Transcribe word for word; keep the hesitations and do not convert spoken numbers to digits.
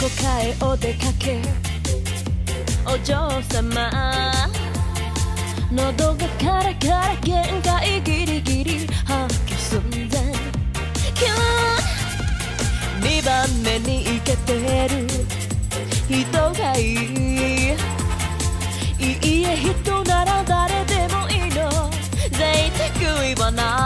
こかへお出かけお嬢様喉がカラカラ限界ギリギリ吐き寸前キュンにばんめにイケてる人がいいいいえ人なら誰でもいいの贅沢言わない